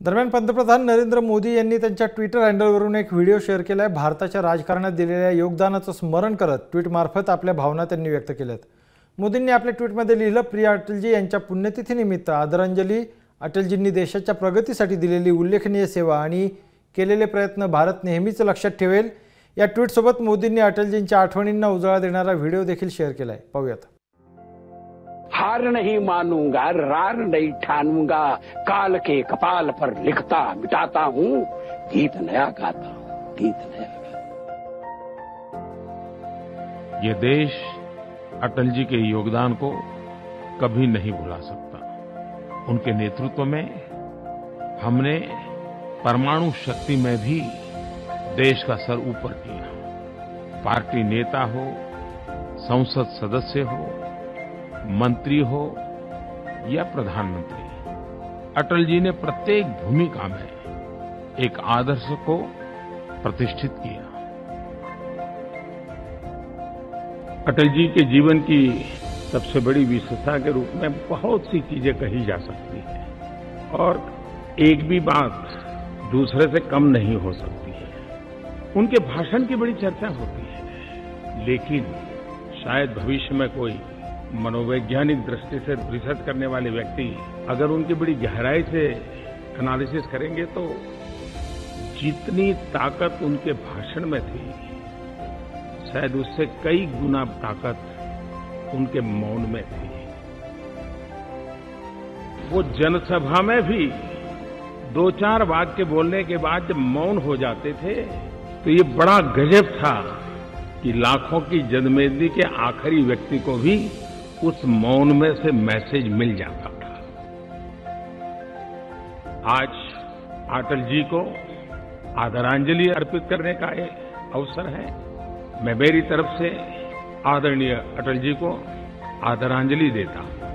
दरम्यान पंतप्रधान नरेंद्र मोदी यांनी त्यांच्या ट्विटर हँडलवरून एक व्हिडिओ शेअर केलाय। भारताच्या राजकारणात दिलेल्या योगदानाचं स्मरण करत ट्विटमार्फत आपल्या भावना त्यांनी व्यक्त केल्यात। मोदींनी आपल्या ट्विटमध्ये लिहिलं, प्रिय अटलजी यांच्या पुण्यतिथीनिमित्त आदरांजली। अटलजींनी देशाच्या प्रगतीसाठी दिलेली उल्लेखनीय सेवा आणि केलेले प्रयत्न भारत नेहमीच लक्षात ठेवेल। या ट्विटसोबत मोदींनी अटलजींच्या आठवणींना उजाळा देणारा व्हिडिओ देखील शेअर केलाय। पाहूयात। हार नहीं मानूंगा, रार नहीं ठानूंगा, काल के कपाल पर लिखता मिटाता हूँ, गीत नया गाता हूँ, गीत नया गाता। ये देश अटल जी के योगदान को कभी नहीं भुला सकता। उनके नेतृत्व में हमने परमाणु शक्ति में भी देश का सर ऊपर किया। पार्टी नेता हो, संसद सदस्य हो, मंत्री हो या प्रधानमंत्री, अटल जी ने प्रत्येक भूमिका में एक आदर्श को प्रतिष्ठित किया। अटल जी के जीवन की सबसे बड़ी विशेषता के रूप में बहुत सी चीजें कही जा सकती हैं और एक भी बात दूसरे से कम नहीं हो सकती है। उनके भाषण की बड़ी चर्चा होती है, लेकिन शायद भविष्य में कोई मनोवैज्ञानिक दृष्टि से रिसर्च करने वाले व्यक्ति अगर उनकी बड़ी गहराई से एनालिसिस करेंगे तो जितनी ताकत उनके भाषण में थी, शायद उससे कई गुना ताकत उनके मौन में थी। वो जनसभा में भी दो चार वाक्य बोलने के बाद जब मौन हो जाते थे तो ये बड़ा गजब था कि लाखों की जनमेदनी के आखिरी व्यक्ति को भी उस मौन में से मैसेज मिल जाता था। आज अटल जी को आदरांजलि अर्पित करने का ये अवसर है। मैं मेरी तरफ से आदरणीय अटल जी को आदरांजलि देता हूं।